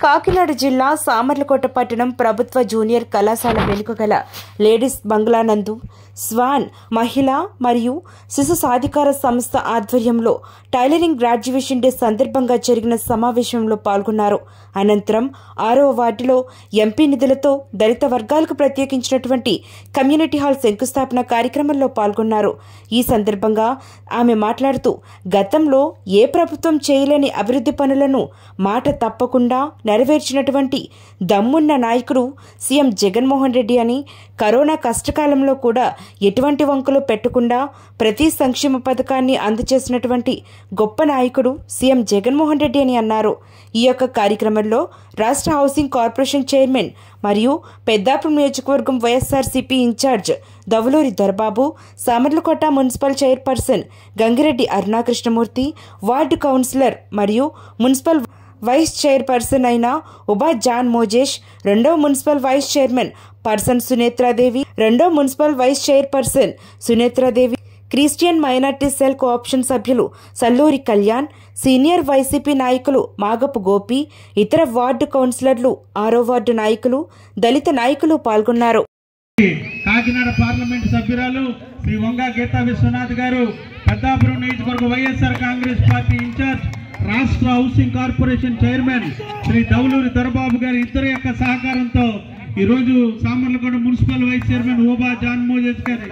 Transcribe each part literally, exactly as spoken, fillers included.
కాకినాడ జిల్లా సామర్లకోట పట్టణం ప్రభుత్వ జూనియర్ కళాశాల వెనుకగల లేడీస్ బంగ్లా నందు స్వాన్ మహిళా మరియు శిశు సాధికార సంస్థ ఆధ్వర్యంలో టైలరింగ్ గ్రాడ్యుయేషన్ డే సందర్భంగా జరిగిన సమావేశంలో పాల్గొన్నారు. అనంతరం ఆరవ వార్డులో ఎంపీ నిధులతో దళిత వర్గాలకు ప్రత్యేకించినటువంటి కమ్యూనిటీ హాల్ శంకుస్థాపన కార్యక్రమంలో పాల్గొన్నారు. ఈ సందర్భంగా ఆమె మాట్లాడుతూ గతంలో ఏ ప్రభుత్వం చేయలేని అభివృద్ధి పనులను మాట తప్పకుండా నెరవేర్చినటువంటి దమ్మున్న నాయకుడు సీఎం జగన్మోహన్ రెడ్డి అని, కరోనా కష్టకాలంలో కూడా ఎటువంటి వంకలు పెట్టకుండా ప్రతి సంక్షేమ పథకాన్ని అందజేసినటువంటి గొప్ప నాయకుడు సీఎం జగన్మోహన్ రెడ్డి అని అన్నారు. ఈ యొక్క కార్యక్రమంలో రాష్ట్ర హౌసింగ్ కార్పొరేషన్ చైర్మన్ మరియు పెద్దాపురం నియోజకవర్గం YSRCP incharge Davuluri Dorababu, Samarlakota municipal chairperson Gangireddy Arunakrishnamurthy, ward councillor మరియు మున్సిపల్ వైస్ చైర్పర్సన్ అయిన ఉబా జాన్ మోజేష్, రెండో municipal vice chairman person Sunetradevi, రెండో municipal vice chairperson Sunetradevi, Christian minority cell cooption సభ్యులు సల్లూరి కళ్యాణ్, సీనియర్ వైసీపీ నాయకులు మాగపు గోపి, ఇతర వార్డు కౌన్సిలర్లు, ఆరో వార్డు నాయకులు, దళిత నాయకులు పాల్గొన్నారు. కాకినాడ పార్లమెంట్ సభ్యురాలు శ్రీ వంగా గీతా విశ్వనాథ్ గారు, పెద్దాపురం నియోజకవర్గ వైఎస్ఆర్ కాంగ్రెస్ పార్టీ ఇన్ఛార్జ్, రాష్ట్ర housing corporation chairman Shri Davuluri Dorababu గారి ఇద్దరి యొక్క సహకారంతో ఈరోజు Samarlakota municipal vice chairman Oba John Moses గారి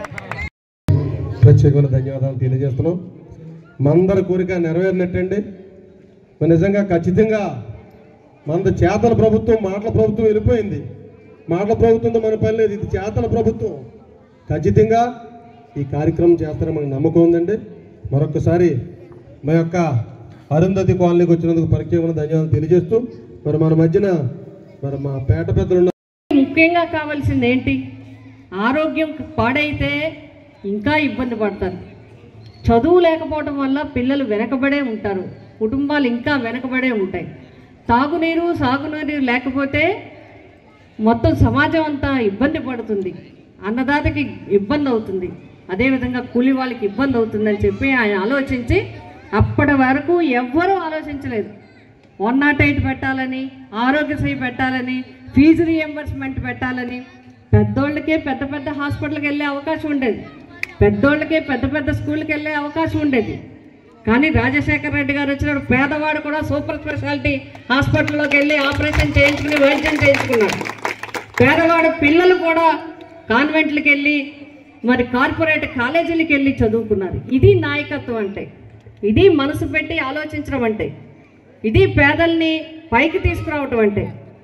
ప్రత్యేకమైన ధన్యవాదాలు తెలియజేస్తున్నాం. మనందరి కోరిక నెరవేరినట్టండి. నిజంగా ఖచ్చితంగా మన చేతల ప్రభుత్వం, మాటల ప్రభుత్వం వెళ్ళిపోయింది. మాటల ప్రభుత్వంతో మన పని లేదు, ఇది చేతల ప్రభుత్వం. ఖచ్చితంగా ఈ కార్యక్రమం చేస్తారని మనకు నమ్మకం ఉందండి. మరొకసారి మా యొక్క అరుంధతి కాలనీకి వచ్చినందుకు ప్రత్యేకమైన ధన్యవాదాలు తెలియజేస్తూ, మరి మన మధ్యన మరి మా పేట పెద్దలు ముఖ్యంగా కావాల్సింది ఏంటి? ఆరోగ్యం పాడైతే ఇంకా ఇబ్బంది పడతారు. చదువు లేకపోవడం వల్ల పిల్లలు వెనకబడే ఉంటారు, కుటుంబాలు ఇంకా వెనకబడే ఉంటాయి. తాగునీరు సాగునీరు లేకపోతే మొత్తం సమాజం అంతా ఇబ్బంది పడుతుంది, అన్నదాతకి ఇబ్బంది అవుతుంది, అదేవిధంగా కూలి వాళ్ళకి ఇబ్బంది అవుతుందని చెప్పి ఆయన ఆలోచించి అప్పటి వరకు ఎవ్వరూ ఆలోచించలేదు. వన్ నాట్ ఎయిట్ పెట్టాలని, ఆరోగ్యశ్రీ పెట్టాలని, ఫీజు రియంబర్స్మెంట్ పెట్టాలని, పెద్దోళ్ళకే పెద్ద పెద్ద హాస్పిటల్కి వెళ్ళే అవకాశం ఉండేది, పెద్దోళ్ళకే పెద్ద పెద్ద స్కూల్కి వెళ్ళే అవకాశం ఉండేది. కానీ రాజశేఖర రెడ్డి గారు వచ్చినప్పుడు పేదవాడు కూడా సూపర్ స్పెషాలిటీ హాస్పిటల్లోకి వెళ్ళి ఆపరేషన్ చేయించుకుని వైద్యం చేయించుకున్నాడు. పేదవాడు పిల్లలు కూడా కాన్వెంట్లకు వెళ్ళి, మరి కార్పొరేట్ కాలేజీలకు వెళ్ళి చదువుకున్నారు. ఇది నాయకత్వం అంటే, ఇది మనసు పెట్టి ఆలోచించడం అంటే, ఇది పేదల్ని పైకి తీసుకురావటం అంటే.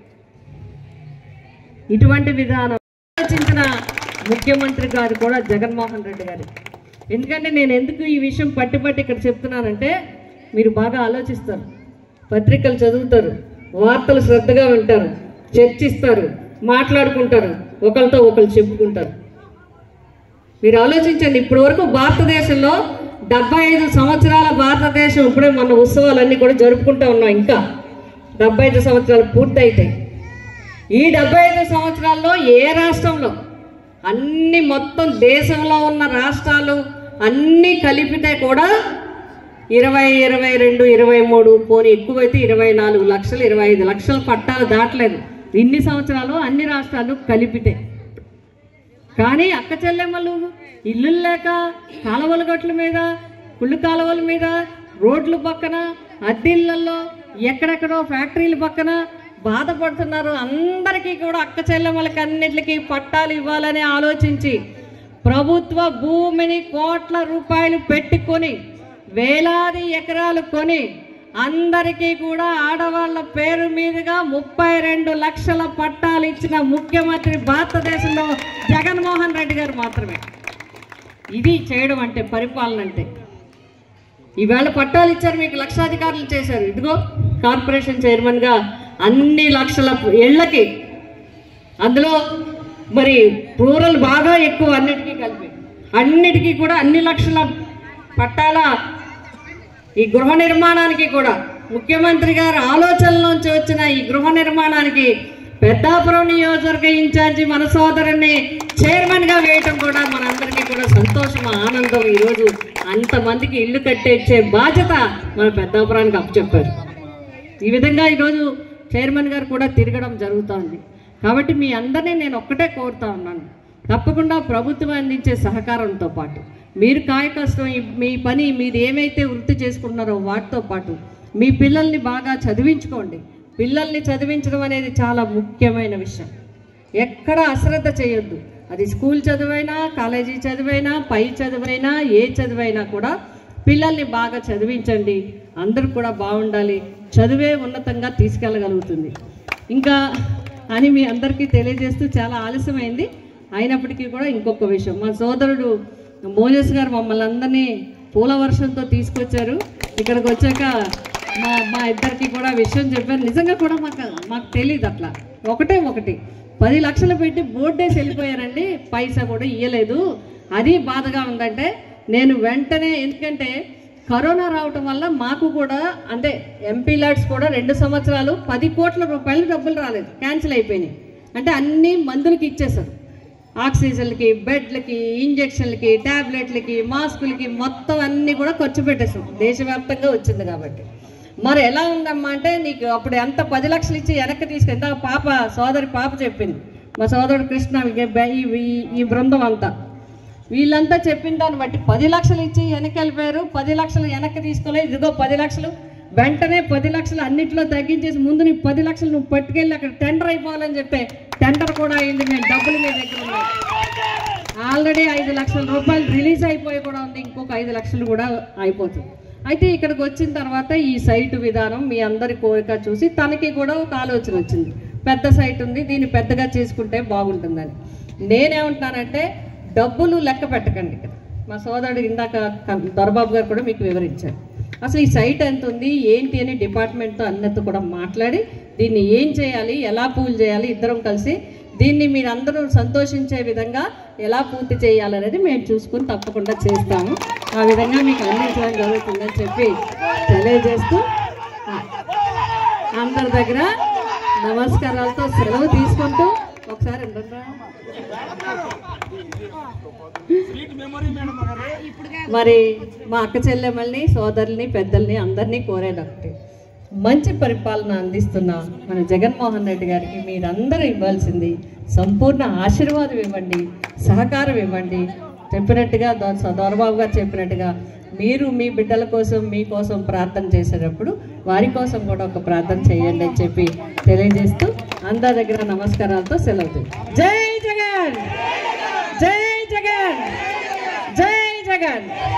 ఇటువంటి విధానం ఆలోచించిన ముఖ్యమంత్రి గారు కూడా జగన్మోహన్ రెడ్డి గారు. ఎందుకంటే నేను ఎందుకు ఈ విషయం పట్టి పట్టి ఇక్కడ చెప్తున్నానంటే, మీరు బాగా ఆలోచిస్తారు, పత్రికలు చదువుతారు, వార్తలు శ్రద్ధగా వింటారు, చర్చిస్తారు, మాట్లాడుకుంటారు, ఒకరితో ఒకరు చెప్పుకుంటారు. మీరు ఆలోచించండి, ఇప్పటి వరకు భారతదేశంలో డెబ్బై ఐదు సంవత్సరాల భారతదేశం ఇప్పుడే మన ఉత్సవాలన్నీ కూడా జరుపుకుంటూ ఉన్నాం. ఇంకా డెబ్బై ఐదు సంవత్సరాలు పూర్తయితాయి. ఈ డెబ్బై ఐదు సంవత్సరాల్లో ఏ రాష్ట్రంలో, అన్ని మొత్తం దేశంలో ఉన్న రాష్ట్రాలు అన్నీ కలిపితే కూడా ఇరవై ఇరవై రెండు ఇరవై మూడు పోనీ ఎక్కువైతే ఇరవై నాలుగు లక్షలు ఇరవై ఐదు లక్షల పట్టాలు దాటలేదు ఇన్ని సంవత్సరాలు అన్ని రాష్ట్రాలు కలిపితే. కానీ అక్క చెల్లెమ్మలు ఇల్లు లేక కాలువల గట్ల మీద, కుళ్ళు కాలువల మీద, రోడ్ల పక్కన, అద్దెళ్ళల్లో, ఎక్కడెక్కడో ఫ్యాక్టరీల పక్కన బాధపడుతున్నారు. అందరికీ కూడా అక్క చెల్లెమ్మలకి అన్నిటికీ పట్టాలు ఇవ్వాలని ఆలోచించి ప్రభుత్వ భూమిని కోట్ల రూపాయలు పెట్టుకొని వేలాది ఎకరాలు కొని అందరికీ కూడా ఆడవాళ్ళ పేరు మీదుగా ముప్పై రెండు లక్షల పట్టాలు ఇచ్చిన ముఖ్యమంత్రి భారతదేశంలో జగన్మోహన్ రెడ్డి గారు మాత్రమే. ఇది చేయడం అంటే, పరిపాలన అంటే. ఈవేళ పట్టాలు ఇచ్చారు, మీకు లక్షాధికారులు చేశారు. ఇదిగో కార్పొరేషన్ చైర్మన్గా అన్ని లక్షల ఇళ్లకి, అందులో మరి రూరల్ బాగా ఎక్కువ, అన్నిటికీ కలిపి అన్నిటికీ కూడా అన్ని లక్షల పట్టాల ఈ గృహ నిర్మాణానికి కూడా ముఖ్యమంత్రి గారి ఆలోచనలోంచి వచ్చిన ఈ గృహ నిర్మాణానికి పెద్దాపురం నియోజకవర్గ ఇన్ఛార్జి మన సోదరుని చైర్మన్గా వేయటం కూడా మనందరికీ కూడా సంతోషం, ఆనందం. ఈరోజు అంతమందికి ఇల్లు కట్టించే బాధ్యత మన పెద్దాపురానికి అప్పచెప్పారు. ఈ విధంగా ఈరోజు చైర్మన్ గారు కూడా తిరగడం జరుగుతోంది. కాబట్టి మీ అందరినీ నేను ఒక్కటే కోరుతా ఉన్నాను, తప్పకుండా ప్రభుత్వం అందించే సహకారంతో పాటు మీరు కాయ కష్టం మీ పని మీరు ఏమైతే వృత్తి చేసుకుంటున్నారో వాటితో పాటు మీ పిల్లల్ని బాగా చదివించుకోండి. పిల్లల్ని చదివించడం అనేది చాలా ముఖ్యమైన విషయం. ఎక్కడ అశ్రద్ధ చేయొద్దు. అది స్కూల్ చదువైనా, కాలేజీ చదువైనా, పై చదువైనా, ఏ చదువైనా కూడా పిల్లల్ని బాగా చదివించండి. అందరూ కూడా బాగుండాలి. చదువే ఉన్నతంగా తీసుకెళ్ళగలుగుతుంది. ఇంకా అని మీ అందరికీ తెలియజేస్తూ చాలా ఆలస్యమైంది. అయినప్పటికీ కూడా ఇంకొక విషయం, మా సోదరుడు మోజస్ గారు మమ్మల్ని అందరినీ పూల వర్షంతో తీసుకొచ్చారు. ఇక్కడికి వచ్చాక మా మా ఇద్దరికి కూడా విషయం చెప్పారు. నిజంగా కూడా మాకు మాకు తెలియదు అట్లా. ఒకటే ఒకటి పది లక్షలు పెట్టి బోర్డేసి వెళ్ళిపోయారండి, పైసా కూడా ఇవ్వలేదు. అది బాధగా ఉందంటే నేను వెంటనే, ఎందుకంటే కరోనా రావటం వల్ల మాకు కూడా అంటే ఎంపీ ల్యాడ్స్ కూడా రెండు సంవత్సరాలు పది కోట్ల రూపాయలు డబ్బులు రాలేదు, క్యాన్సిల్ అయిపోయినాయి. అంటే అన్ని మందులకి ఇచ్చేసారు, ఆక్సిజన్లకి, బెడ్లకి, ఇంజక్షన్లకి, ట్యాబ్లెట్లకి, మాస్కులకి, మొత్తం అన్నీ కూడా ఖర్చు పెట్టేసాం. దేశవ్యాప్తంగా వచ్చింది కాబట్టి మరి ఎలా ఉందమ్మా అంటే, నీకు అప్పుడు ఎంత పది లక్షలు ఇచ్చి వెనక్కి తీసుకెళ్తా పాప సోదరి పాప చెప్పింది, మా సోదరుడు కృష్ణ, ఈ బృందం అంతా వీళ్ళంతా చెప్పిన దాన్ని బట్టి పది లక్షలు ఇచ్చి వెనక్కి వెళ్ళిపోయారు. పది లక్షలు వెనక్కి తీసుకోలేదు. ఇదిగో పది లక్షలు వెంటనే పది లక్షలు అన్నింటిలో తగ్గించేసి ముందు నీ పది లక్షలు నువ్వు పట్టుకెళ్ళి అక్కడ టెండర్ అయిపోవాలని చెప్పి టెండర్ కూడా అయింది. మేము డబ్బులు మీ దగ్గర ఉన్నాయి. ఆల్రెడీ ఐదు లక్షల రూపాయలు రిలీజ్ అయిపోయి కూడా ఉంది. ఇంకొక ఐదు లక్షలు కూడా అయిపోతుంది. అయితే ఇక్కడికి వచ్చిన తర్వాత ఈ సైటు విధానం మీ అందరి కోరిక చూసి తనకి కూడా ఒక ఆలోచన వచ్చింది. పెద్ద సైట్ ఉంది, దీన్ని పెద్దగా చేసుకుంటే బాగుంటుందని. నేనేమంటున్నానంటే డబ్బులు లెక్క పెట్టకండి. ఇక్కడ మా సోదరుడు ఇందాక దొరబాబు గారు కూడా మీకు వివరించారు. అసలు ఈ సైట్ ఎంత ఉంది ఏంటి అని డిపార్ట్మెంట్తో అన్నిటితో కూడా మాట్లాడి దీన్ని ఏం చేయాలి, ఎలా పూల్ చేయాలి, ఇద్దరం కలిసి దీన్ని మీరు అందరూ సంతోషించే విధంగా ఎలా పూర్తి చేయాలనేది మేము చూసుకుని తప్పకుండా చేస్తాము. ఆ విధంగా మీకు అందించడం జరుగుతుందని చెప్పి తెలియజేస్తూ అందరి దగ్గర నమస్కారాలతో సెలవు తీసుకుంటూ ఒకసారి మరి మా అక్క చెల్లెమ్మల్ని, సోదరుల్ని, పెద్దల్ని అందరినీ కోరేది ఒకటి, మంచి పరిపాలన అందిస్తున్న మన జగన్మోహన్ రెడ్డి గారికి మీరందరూ ఇవ్వాల్సింది సంపూర్ణ ఆశీర్వాదం ఇవ్వండి, సహకారం ఇవ్వండి. చెప్పినట్టుగా దొరబాబు గారు చెప్పినట్టుగా మీరు మీ బిడ్డల కోసం మీకోసం ప్రార్థన చేసేటప్పుడు వారి కోసం కూడా ఒక ప్రార్థన చేయండి అని చెప్పి తెలియజేస్తూ అందరి దగ్గర నమస్కారాలతో సెలవు. జై జగన్, జై జగన్, జై జగన్.